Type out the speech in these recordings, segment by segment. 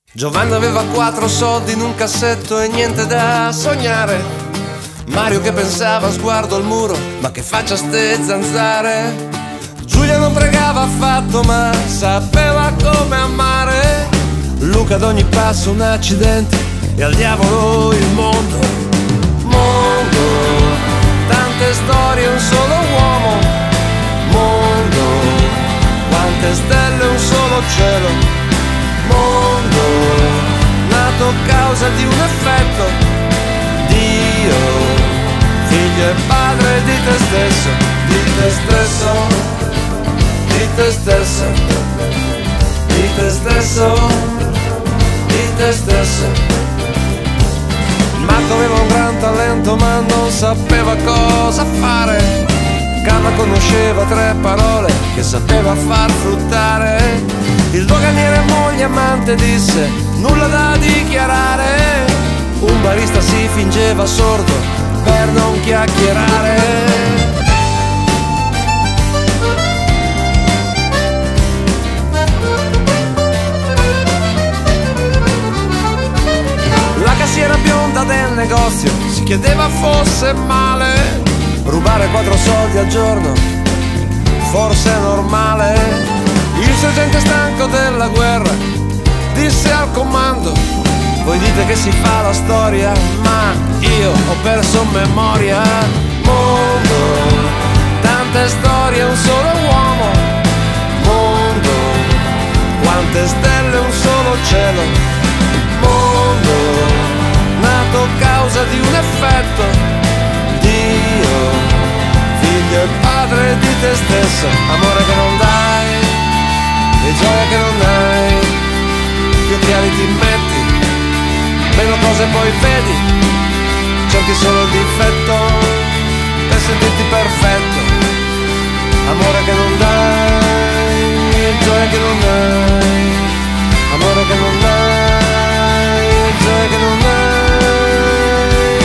Giovanni aveva 4 soldi in un cassetto e niente da sognare. Mario che pensava a sguardo al muro, ma che faccia ste zanzare. Giulia non pregava affatto, ma sapeva come amare. Luca ad ogni passo un accidente e al diavolo il mondo. Mondo, tante storie, un solo uomo. Mondo, quante stelle, un solo cielo. Mondo, nato causa di un effetto. Dio, figlio e padre di te stesso. Di te stesso, di te stesso, di te stesso, di te stesso. Marco aveva un gran talento ma non sapeva cosa fare. Carla conosceva 3 parole che sapeva far fruttare. Il doganiere moglie amante disse nulla da dichiarare. Un barista si fingeva sordo per non chiacchierare. La cassiera bionda del negozio si chiedeva fosse male. Rubare 4 soldi al giorno forse è normale. Il sergente stanco della guerra disse al comando: voi dite che si fa la storia, ma io ho perso memoria. Mondo, tante storie, un solo uomo. Mondo, quante stelle, un solo cielo. Mondo, nato causa di un effetto. Dio, figlio e padre di te stesso. Amore che non dai e gioia che non hai, più occhiali ti metti, meno cose poi vedi, cerchi solo il difetto per sentirti perfetto. Amore che non dai e gioia che non hai, amore che non dai e gioia che non hai.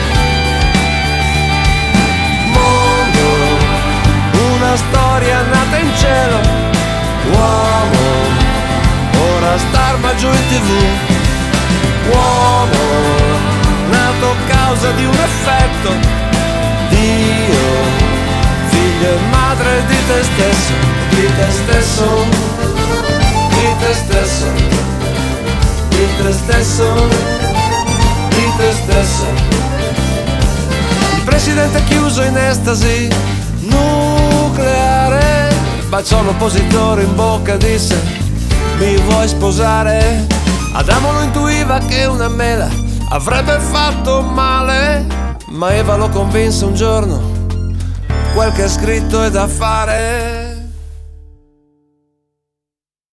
Mondo, una storia nata in cielo. Uomo, ora starma giù in TV. Uomo, nato causa di un effetto. Dio, figlio e madre di te stesso. Di te stesso, di te stesso, di te stesso, di te stesso. Il presidente chiuso in estasi nucleare baciò l'oppositore in bocca e disse: mi vuoi sposare? Adamo lo intuiva che una mela avrebbe fatto male, ma Eva lo convinse un giorno: quel che è scritto è da fare.